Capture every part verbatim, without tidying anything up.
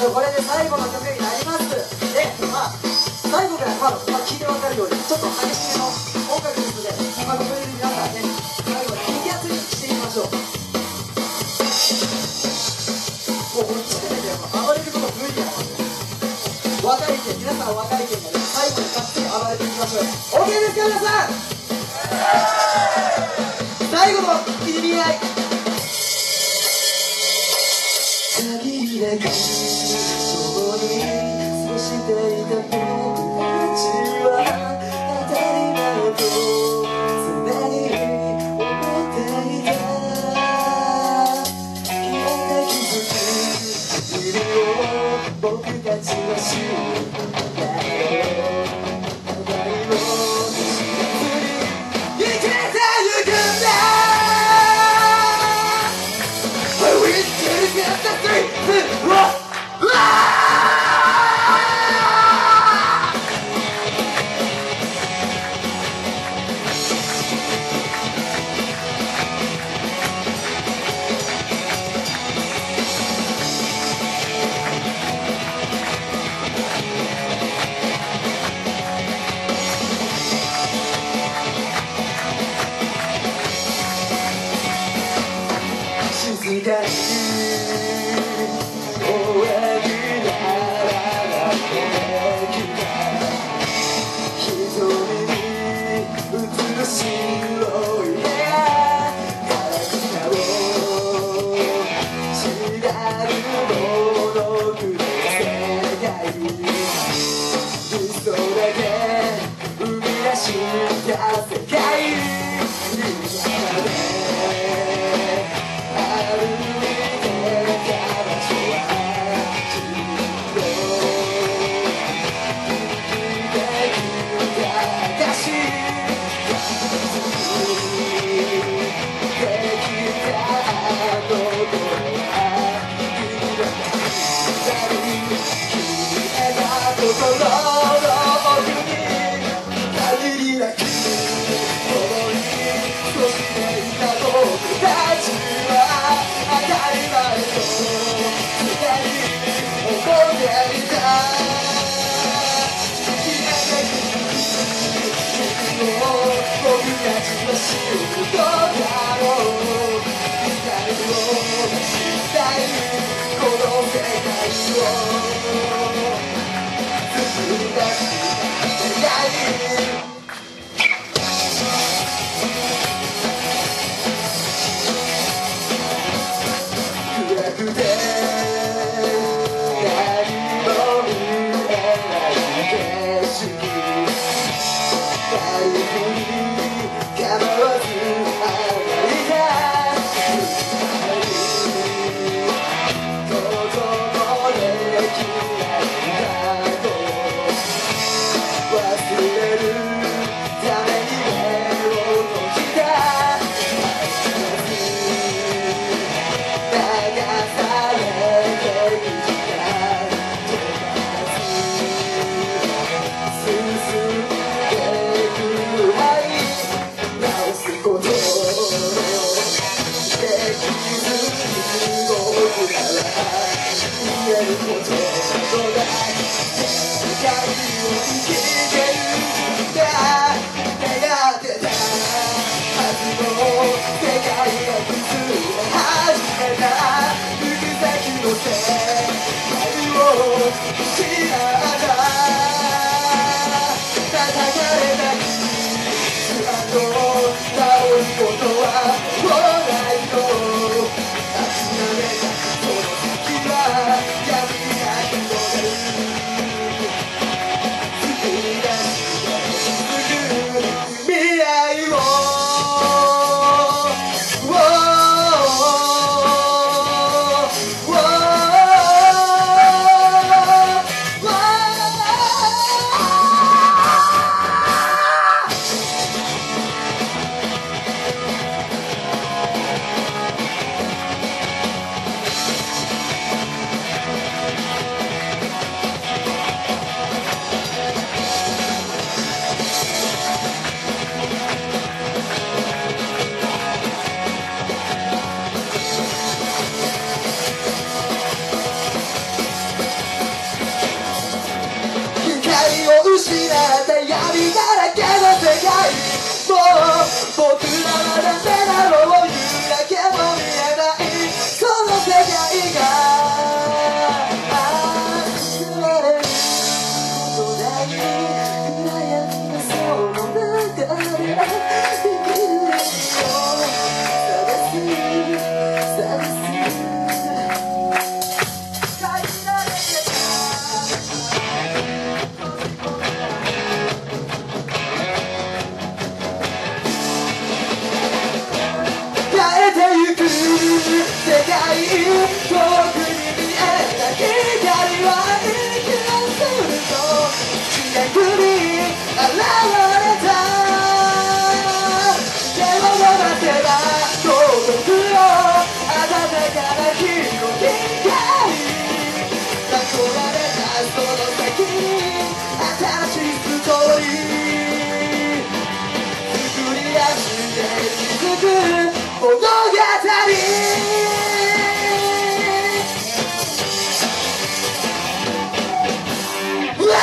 これで最後の曲になります。で、まあ最後からまあ、まあ、聞いて分かるようにちょっと激しめの音楽ですので、まあ、ここで皆さんね最後に激アツにしていきましょう。もうこっちでね暴れること無理やもんね。若い県、皆さん若い県がね最後にがっつり暴れていきましょう。 OK ですか皆さん。最後のいじり合い、限りなく共に過ごしていた僕たちは当たり前と常に思っていた。消えて気づく日々を僕たちは知るんだよ。互いを知らずに生きてゆくんだ。静かに終わりならばきた瞳に映る白い目が体を違うものくの世界理想だけ生み出した世界に中で心の奥に限りなく共に過ごしていた僕たちは当たり前と常に思っていた。消えてく日々を僕たちは知るのだろう。光を知りたいこの世界をった闇だらけの世界もう僕らはダメだろう夕焼けも見えないこの世界が救われることない暗闇のその中で生きる意味を探す探す限られてた変えてゆく世界遠くに見えた光は生きなすると近くに現れた手を伸ばせば届くよ温かな広い界囲まれたその先に新しいストーリー作り出して続く物語うわ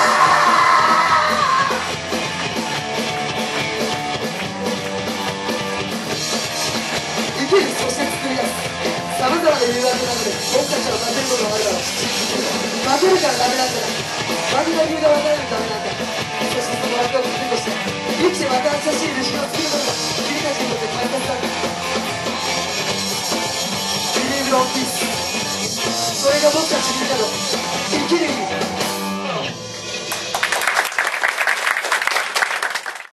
生きるそして作り出すさまざまな誘惑の中で僕たちは負けることがあるだろう負けるからダメなんじゃない負けた理由が分からないとダメなんだそしてその枠を糧として生きてまた新しい歴史を作ることが君たちにとって大切なんだBelieve in peace それが僕たちみんなの